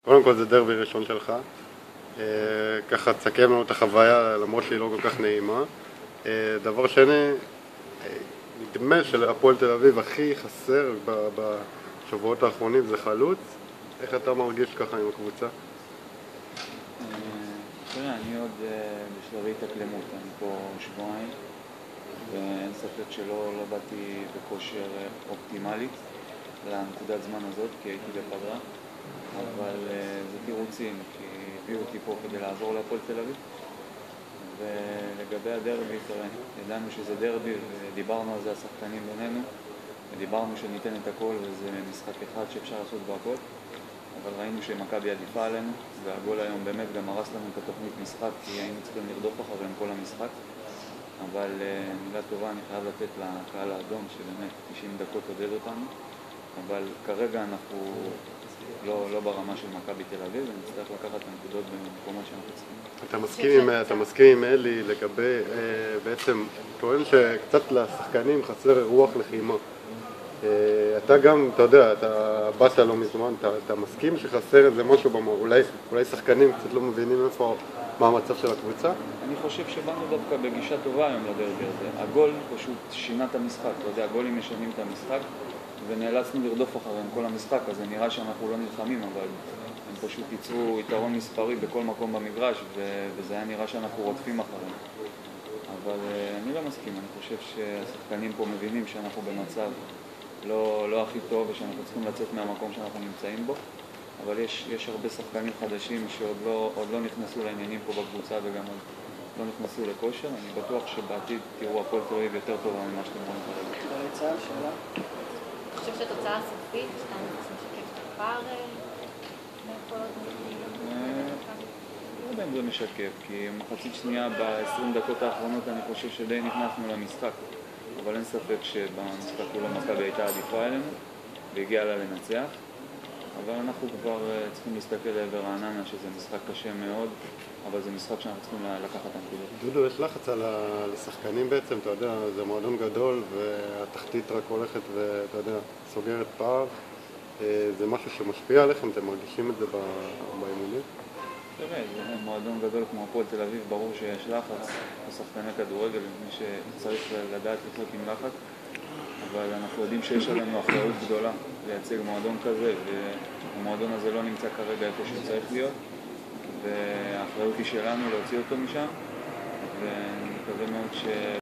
קודם כל זה דרבי ראשון שלך, ככה תסכם לנו את החוויה למרות שהיא לא כל כך נעימה. דבר שני, נדמה שלהפועל תל אביב הכי חסר בשבועות האחרונים זה חלוץ. איך אתה מרגיש ככה עם הקבוצה? תראה, אני עוד בשלבי התאקלמות, אני פה שבועיים ואין ספק שלא באתי בכושר אופטימלי לנקודת זמן הזאת כי הייתי בפגרה, אבל זה תירוצים כי הביאו אותי פה כדי לעזור להפועל תל אביב. ולגבי הדרבי, תראה, ידענו שזה דרבי ודיברנו על זה השחקנים בינינו ודיברנו שניתן את הכל וזה משחק אחד שאפשר לעשות בו הכל, אבל ראינו שמכבי עדיפה עלינו והגול היום באמת גם הרס לנו את התוכנית משחק כי היינו צריכים לרדוף אחריהם כל המשחק. אבל מילה טובה אני חייב לתת לקהל האדום שבאמת 90 דקות עודד אותנו, אבל כרגע אנחנו לא ברמה של מכבי תל אביב ונצטרך לקחת את הנקודות במקומות שאנחנו צריכים. אתה מסכים עם אלי לגבי, בעצם טוען שקצת לשחקנים חסר רוח לחימה. אתה גם, אתה יודע, אתה באת לא מזמן, אתה מסכים שחסר איזה משהו, אולי שחקנים קצת לא מבינים מה המצב של הקבוצה? אני חושב שבאנו דווקא בגישה טובה היום לדרבי הזה. הגול פשוט שינה את המשחק, אתה יודע, הגולים משנים את המשחק ונאלצנו לרדוף אחריהם כל המשחק, אז זה נראה שאנחנו לא נלחמים, אבל הם פשוט ייצרו יתרון מספרי בכל מקום במגרש וזה היה נראה שאנחנו רודפים אחריהם. אבל אני לא מסכים, אני חושב שהשחקנים פה מבינים שאנחנו במצב לא הכי טוב ושאנחנו צריכים לצאת מהמקום שאנחנו נמצאים בו, אבל יש הרבה שחקנים חדשים שעוד לא נכנסו לעניינים פה בקבוצה וגם עוד לא נכנסו לכושר. אני בטוח שבעתיד תראו הפועל תל אביב יותר טובה ממה שאתם רואים כרגע. בריצה, שאלה? אתה חושב שהתוצאה הסופית, שאתה משקף את הפער מהפועל לא יודע אם זה משקף, כי מחצית שנייה ב-20 דקות האחרונות אני חושב שדי נכנסנו למשחק, אבל אין ספק שבמשחק כולו מכבי הייתה עדיפה עלינו והגיעה לה לנצח, אבל אנחנו כבר צריכים להסתכל לעבר רעננה שזה משחק קשה מאוד, אבל זה משחק שאנחנו צריכים לקחת את הנקודות. דודו, יש לחץ על השחקנים בעצם, אתה יודע, זה מועדון גדול והתחתית רק הולכת ואתה יודע, סוגרת פער. זה משהו שמשפיע עליכם, אתם מרגישים את זה באימונים? תראה, זה מועדון גדול כמו הפועל תל אביב, ברור שיש לחץ לשחקני כדורגל, מי שצריך לדעת לחיות עם לחץ, אבל אנחנו יודעים שיש עלינו אחריות גדולה לייצג מועדון כזה, והמועדון הזה לא נמצא כרגע איפה שהוא צריך להיות, והאחריות היא שלנו להוציא אותו משם, ואני מקווה מאוד